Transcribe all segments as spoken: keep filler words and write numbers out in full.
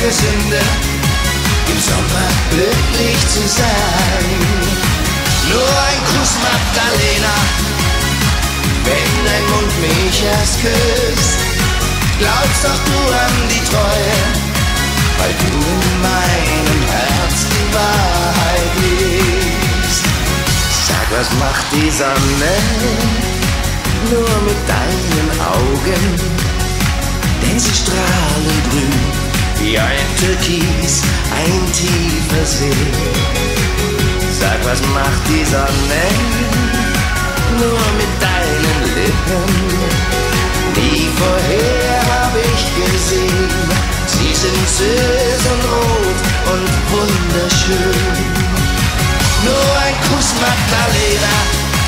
keine Sünde, im Sommer glücklich zu sein. Nur ein Kuss, Magdalena, wenn dein Mund mich erst küsst. Glaubst doch du an die Treue, weil du in meinem Herz die Wahrheit liebst. Sag, was macht die Sonne nur mit deinen Augen? Denn sie strahlen grün wie ein Türkis, ein tiefer See. Sag, was macht die Sonne nur mit deinen Lippen? Nie vorher hab ich gesehen, sie sind süß und rot und wunderschön. Nur ein Kuss, Magdalena,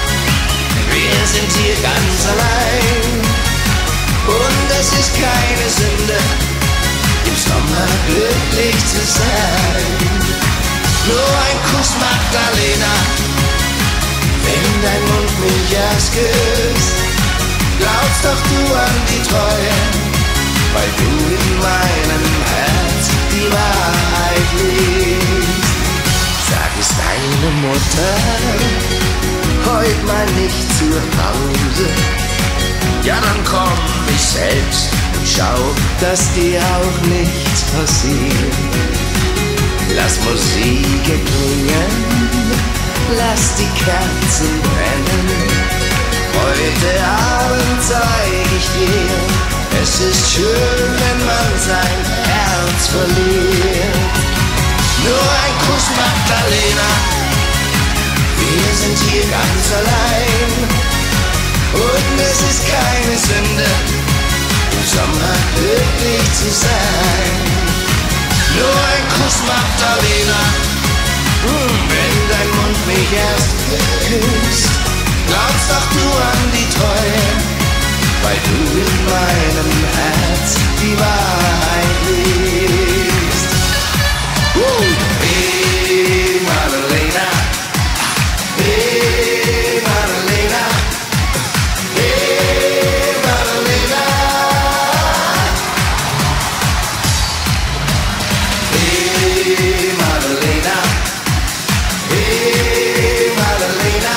wir sind hier ganz allein. Und es ist keine Sünde, im Sommer glücklich zu sein. Nur ein Kuss, Magdalena, wenn dein Mund mich erst küsst. Glaubst doch du an die Treue, weil du in meinem Herz die Wahrheit liebst. Sag, ist deine Mutter heut mal nicht zu Hause? Ja, dann komm ich selbst und schau, dass dir auch nichts passiert. Lass Musik klingen, lass die Kerzen brennen. Heute Abend zeig ich dir, es ist schön, wenn man sein Herz verliert. Nur ein Kuss, Magdalena, wir sind hier ganz allein. Und es ist keine Sünde, im Sommer glücklich zu sein. Nur ein Kuss, Magdalena, wenn dein Mund mich erst küsst. Glaubst doch du an die Treue, weil du in meinem Herz die Wahrheit liebst. Uh. Hey, Madalena, hey, Madalena, hey, Madalena, hey, Madalena, hey, Madalena.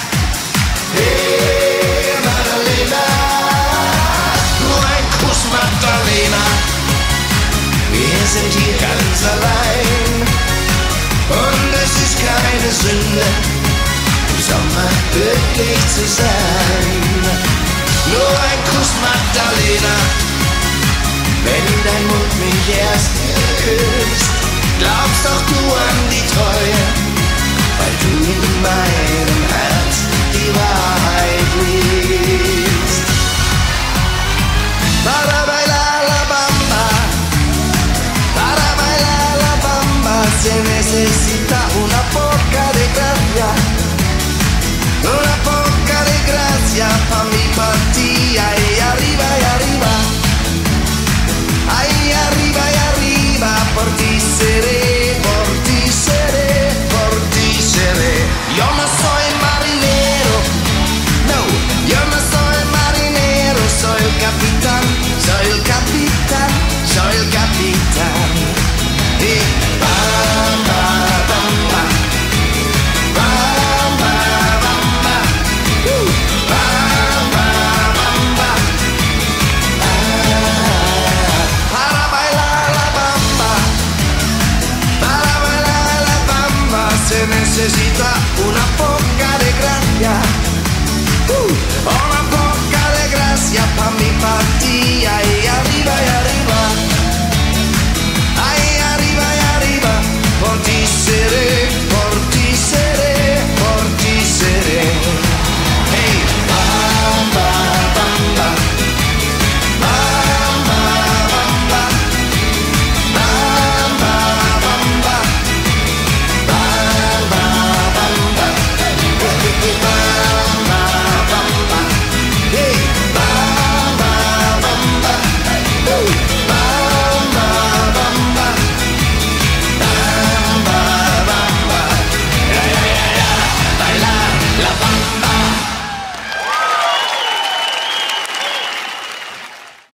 Hey Madalena, nur ein Kuss, Magdalena, wir sind hier ganz allein. Und es ist keine Sünde, im Sommer glücklich zu sein. Nur ein Kuss, Magdalena, wenn dein Mund mich erst küsst. Glaubst doch du an die Treue, weil du in meinem Herz die Wahrheit liebst. Para bailar la bamba, para bailar la bamba se necesita una poca de gracia, una poca de gracia pa' mi partida. Ahí arriba y arriba, ahí arriba y arriba, por ti seré, por ti seré, por ti seré. Yo no soy marinero, no, yo no soy marinero, soy el capitán, soy el capitán, soy el capitán. Y bamba, bamba, bamba, bamba, uh, bamba, bamba, ah, para bailar la bamba, para bailar la bamba se necesita una poca de gracia, uh, una poca de gracia pa' mi partida.